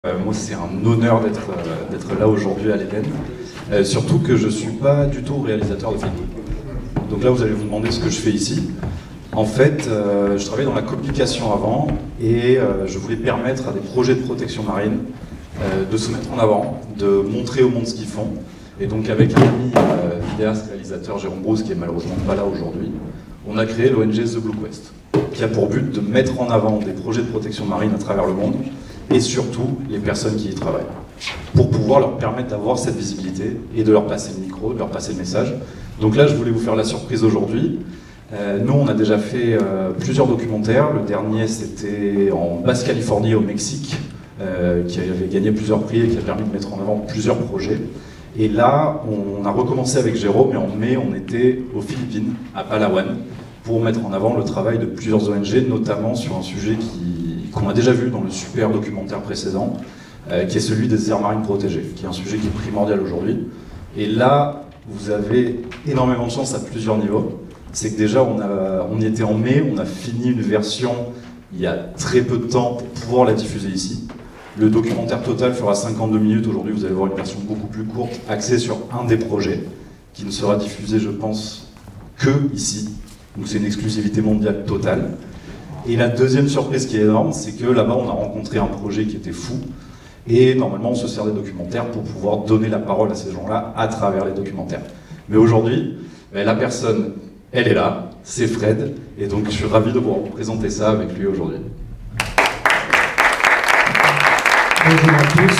Moi, c'est un honneur d'être là aujourd'hui à l'Eden. Surtout que je ne suis pas du tout réalisateur de films. Donc là, vous allez vous demander ce que je fais ici. En fait, je travaillais dans la communication avant et je voulais permettre à des projets de protection marine de se mettre en avant, de montrer au monde ce qu'ils font. Et donc avec l'ami vidéaste réalisateur Jérôme Brousse, qui est malheureusement pas là aujourd'hui, on a créé l'ONG The Blue Quest, qui a pour but de mettre en avant des projets de protection marine à travers le monde et surtout les personnes qui y travaillent, pour pouvoir leur permettre d'avoir cette visibilité et de leur passer le micro, de leur passer le message. Donc là, je voulais vous faire la surprise aujourd'hui. Nous, on a déjà fait plusieurs documentaires. Le dernier, c'était en Basse-Californie, au Mexique, qui avait gagné plusieurs prix et qui a permis de mettre en avant plusieurs projets. Et là, on a recommencé avec Jérôme, et en mai, on était aux Philippines, à Palawan, pour mettre en avant le travail de plusieurs ONG, notamment sur un sujet qu'on a déjà vu dans le super documentaire précédent, qui est celui des aires marines protégées, qui est un sujet qui est primordial aujourd'hui. Et là, vous avez énormément de chance à plusieurs niveaux. C'est que déjà, on y était en mai, on a fini une version il y a très peu de temps pour pouvoir la diffuser ici. Le documentaire total fera 52 minutes. Aujourd'hui, vous allez voir une version beaucoup plus courte, axée sur un des projets, qui ne sera diffusé, je pense, que ici. Donc c'est une exclusivité mondiale totale. Et la deuxième surprise qui est énorme, c'est que là-bas, on a rencontré un projet qui était fou. Et normalement, on se sert des documentaires pour pouvoir donner la parole à ces gens-là à travers les documentaires. Mais aujourd'hui, la personne, elle est là, c'est Fred. Et donc, je suis ravi de pouvoir vous présenter ça avec lui aujourd'hui. Bonjour à tous.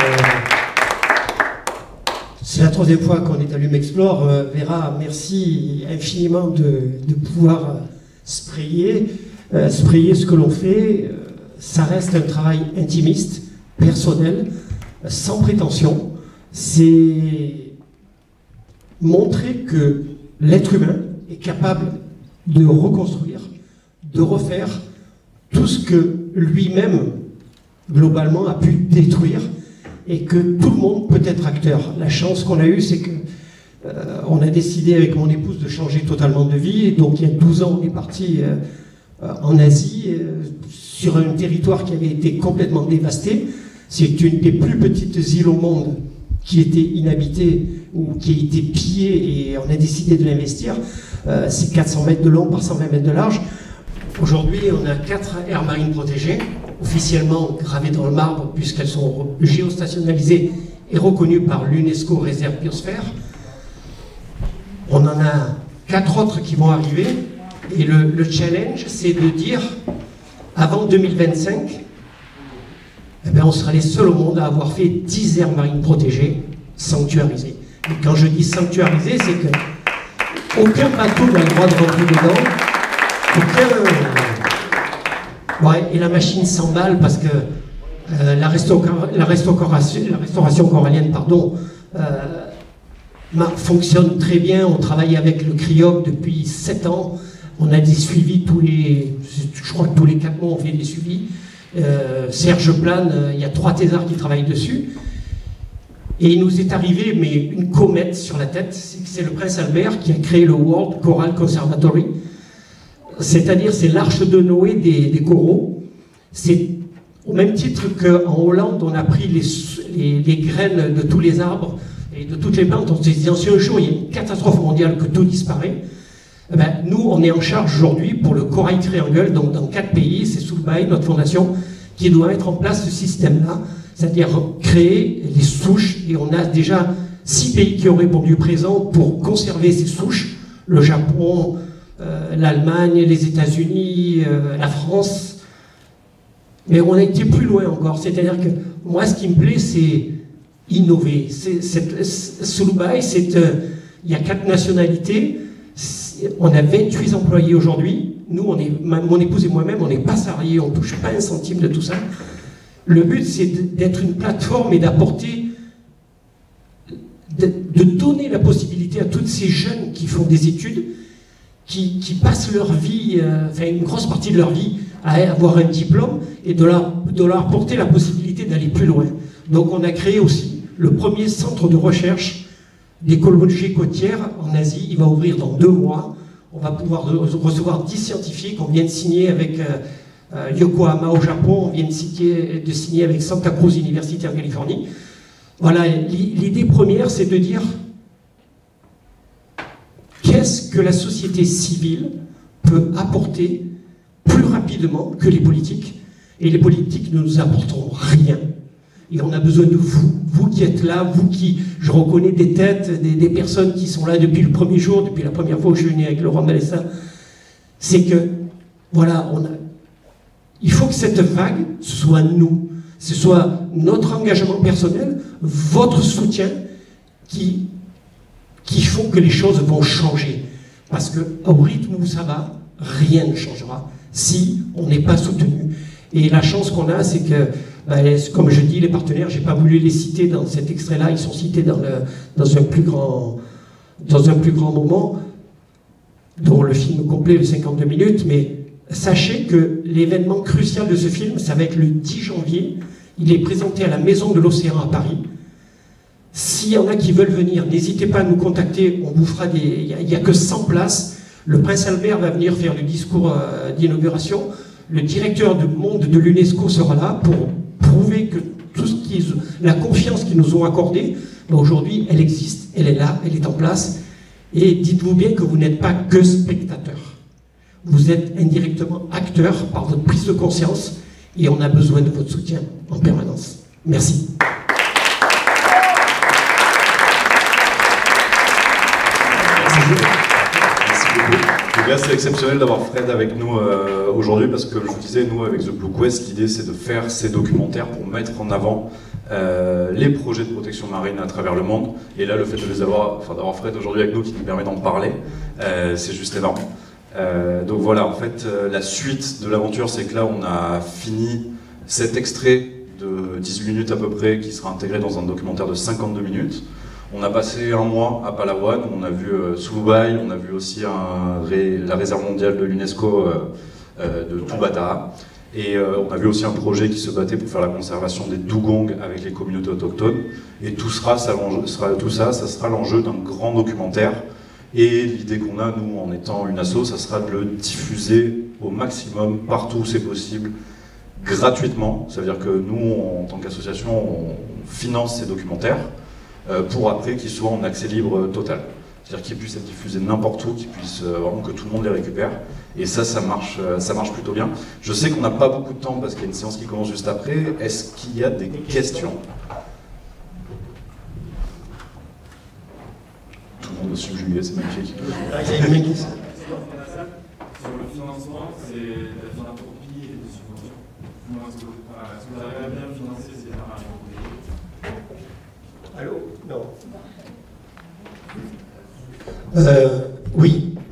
C'est la troisième fois qu'on est à l'Hume Explore. Vera, merci infiniment de pouvoir sprayer ce que l'on fait. Ça reste un travail intimiste, personnel, sans prétention. C'est montrer que l'être humain est capable de reconstruire, de refaire tout ce que lui-même, globalement, a pu détruire, et que tout le monde peut être acteur. La chance qu'on a eue, c'est que on a décidé avec mon épouse de changer totalement de vie, et donc il y a 12 ans, on est parti en Asie, sur un territoire qui avait été complètement dévasté. C'est une des plus petites îles au monde qui était inhabitée ou qui a été pillée, et on a décidé de l'investir. C'est 400 mètres de long par 120 mètres de large. Aujourd'hui, on a 4 aires marines protégées, officiellement gravées dans le marbre, puisqu'elles sont géostationnalisées et reconnues par l'UNESCO réserve biosphère. On en a 4 autres qui vont arriver, et le challenge, c'est de dire, avant 2025, on sera les seuls au monde à avoir fait 10 aires marines protégées sanctuarisées. Et quand je dis sanctuarisées, c'est que aucun bateau n'a le droit de rentrer dedans, ouais, et la machine s'emballe parce que la restauration corallienne, pardon, fonctionne très bien. On travaille avec le CRIOC depuis 7 ans. On a des suivis je crois que tous les 4 mois on fait des suivis. Serge Plane, il y a 3 thésards qui travaillent dessus. Et il nous est arrivé, mais une comète sur la tête. C'est le prince Albert qui a créé le World Coral Conservatory. C'est-à-dire, c'est l'arche de Noé des coraux. C'est au même titre qu'en Hollande, on a pris les graines de tous les arbres et de toutes les plantes. On s'est dit, si un jour il y a une catastrophe mondiale, que tout disparaît, nous, on est en charge aujourd'hui pour le Corail Triangle, donc dans 4 pays. C'est Soulbaï, notre fondation, qui doit mettre en place ce système-là, c'est-à-dire créer les souches. Et on a déjà 6 pays qui ont répondu présent pour conserver ces souches. Le Japon, l'Allemagne, les États-Unis, la France. Mais on a été plus loin encore. C'est-à-dire que moi, ce qui me plaît, c'est innover. Soulbaï, il y a 4 nationalités. On a 28 employés aujourd'hui. Nous, mon épouse et moi-même, on n'est pas salariés, on ne touche pas un centime de tout ça. Le but, c'est d'être une plateforme et d'apporter, de donner la possibilité à tous ces jeunes qui font des études, qui passent leur vie, une grosse partie de leur vie, à avoir un diplôme, et de leur apporter la possibilité d'aller plus loin. Donc on a créé aussi le premier centre de recherche d'écologie côtière en Asie. Il va ouvrir dans 2 mois. On va pouvoir recevoir 10 scientifiques. On vient de signer avec Yokohama au Japon, on vient de signer avec Santa Cruz University en Californie. Voilà, l'idée première, c'est de dire qu'est-ce que la société civile peut apporter plus rapidement que les politiques. Et les politiques ne nous apporteront rien. Et on a besoin de vous, vous qui êtes là, vous qui, je reconnais des têtes, des personnes qui sont là depuis le premier jour, depuis la première fois que je suis venu avec Laurent Malessa. C'est que, voilà, il faut que cette vague, ce soit nous, ce soit notre engagement personnel, votre soutien qui font que les choses vont changer. Parce qu'au rythme où ça va, rien ne changera si on n'est pas soutenu. Et la chance qu'on a, c'est que, comme je dis, les partenaires, j'ai pas voulu les citer dans cet extrait-là, ils sont cités dans un plus grand moment, dont le film complet de 52 minutes, mais sachez que l'événement crucial de ce film, ça va être le 10 janvier, il est présenté à la Maison de l'Océan à Paris. S'il y en a qui veulent venir, n'hésitez pas à nous contacter, on vous fera il n'y a que 100 places, le prince Albert va venir faire le discours d'inauguration, le directeur du monde de l'UNESCO sera là pour prouver que la confiance qu'ils nous ont accordée, aujourd'hui, elle existe, elle est là, elle est en place. Et dites-vous bien que vous n'êtes pas que spectateur. Vous êtes indirectement acteur par votre prise de conscience et on a besoin de votre soutien en permanence. Merci. Merci beaucoup. Donc là, c'est exceptionnel d'avoir Fred avec nous aujourd'hui parce que, je vous disais, nous, avec The Blue Quest, l'idée, c'est de faire ces documentaires pour mettre en avant les projets de protection marine à travers le monde. Et là, le fait de les avoir, d'avoir Fred aujourd'hui avec nous qui nous permet d'en parler, c'est juste énorme. Donc voilà, en fait, la suite de l'aventure, c'est que là, on a fini cet extrait de 18 minutes à peu près qui sera intégré dans un documentaire de 52 minutes. On a passé un mois à Palawan, on a vu Sulubai, on a vu aussi la réserve mondiale de l'UNESCO de Tubatara. Et on a vu aussi un projet qui se battait pour faire la conservation des dugongs avec les communautés autochtones. Et tout ça sera l'enjeu d'un grand documentaire. Et l'idée qu'on a, nous, en étant une asso, ça sera de le diffuser au maximum, partout où c'est possible, gratuitement. Ça veut dire que nous, en tant qu'association, on finance ces documentaires pour après qu'ils soient en accès libre total. C'est-à-dire qu'ils puissent être diffusés n'importe où, qu'ils puissent vraiment que tout le monde les récupère. Et ça marche plutôt bien. Je sais qu'on n'a pas beaucoup de temps parce qu'il y a une séance qui commence juste après. Est-ce qu'il y a des questions ? Tout le monde est subjugué, c'est magnifique. Sur le financement, c'est de la philanthropie et des subventions. Est-ce que vous arrivez à bien financer ces démarches ? Allô ? Non. Oui.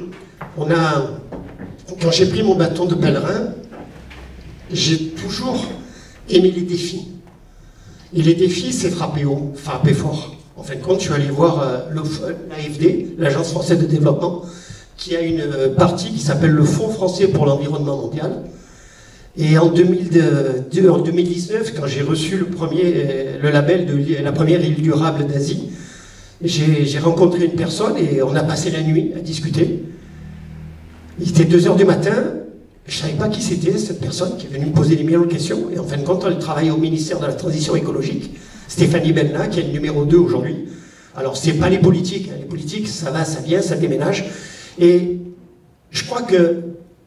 Quand j'ai pris mon bâton de pèlerin, j'ai toujours aimé les défis. Et les défis, c'est frapper haut, frapper fort. En fin de compte, je suis allé voir l'AFD, l'Agence française de développement, qui a une partie qui s'appelle le Fonds français pour l'environnement mondial. Et en 2019, quand j'ai reçu le label de la première île durable d'Asie, j'ai rencontré une personne et on a passé la nuit à discuter. Il était 2 h du matin, je ne savais pas qui c'était cette personne qui est venue me poser des millions de questions. Et en fin de compte, elle travaille au ministère de la Transition écologique, Stéphanie Benna, qui est le numéro 2 aujourd'hui. Alors, ce n'est pas les politiques, les politiques, ça va, ça vient, ça déménage. Et je crois que,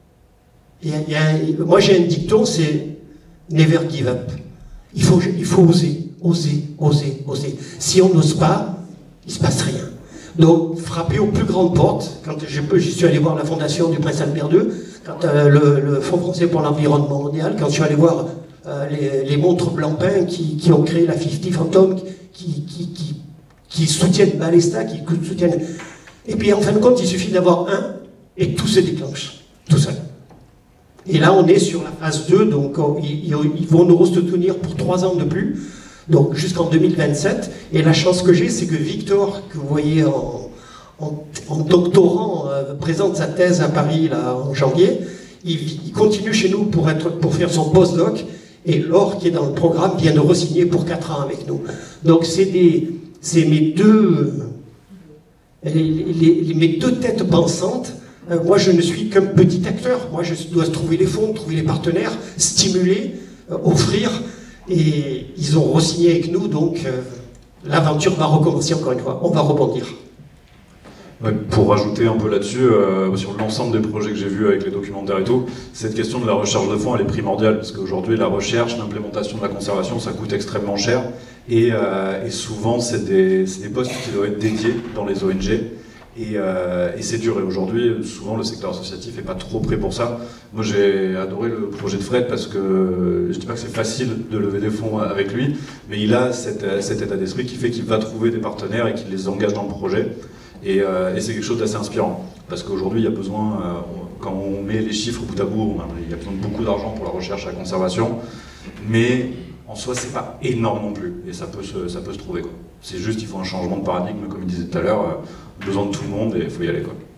moi j'ai un dicton, c'est « never give up ». Il faut oser, oser, oser, oser. Si on n'ose pas, il ne se passe rien. Donc, frapper aux plus grandes portes, quand je suis allé voir la fondation du Prince Albert II, quand le Fonds français pour l'environnement mondial, quand je suis allé voir les montres Blancpain qui ont créé la 50 Phantom, qui soutiennent Balesta, qui soutiennent... Et puis en fin de compte, il suffit d'avoir un, et tout se déclenche, tout seul. Et là, on est sur la phase 2, donc ils vont nous soutenir pour 3 ans de plus, donc jusqu'en 2027. Et la chance que j'ai, c'est que Victor, que vous voyez en doctorant, présente sa thèse à Paris là, en janvier. Il continue chez nous pour faire son postdoc. Et Laure, qui est dans le programme, vient de re-signer pour 4 ans avec nous. Donc c'est mes deux têtes pensantes Moi, je ne suis qu'un petit acteur. Moi, je dois trouver les fonds, trouver les partenaires, stimuler, offrir. Et ils ont re-signé avec nous, donc l'aventure va recommencer encore une fois. On va rebondir. Ouais, pour rajouter un peu là-dessus, sur l'ensemble des projets que j'ai vus avec les documentaires et tout, cette question de la recherche de fonds, elle est primordiale, parce qu'aujourd'hui, la recherche, l'implémentation de la conservation, ça coûte extrêmement cher, et souvent, c'est des postes qui doivent être dédiés dans les ONG, et c'est dur. Et aujourd'hui, souvent, le secteur associatif n'est pas trop prêt pour ça. Moi, j'ai adoré le projet de Fred, parce que je ne dis pas que c'est facile de lever des fonds avec lui, mais il a cet état d'esprit qui fait qu'il va trouver des partenaires et qu'il les engage dans le projet. Et c'est quelque chose d'assez inspirant, parce qu'aujourd'hui il y a besoin, quand on met les chiffres bout à bout, il y a besoin de beaucoup d'argent pour la recherche et la conservation, mais en soi c'est pas énorme non plus, et ça peut se trouver, quoi. C'est juste, il faut un changement de paradigme, comme il disait tout à l'heure, besoin de tout le monde et il faut y aller, quoi.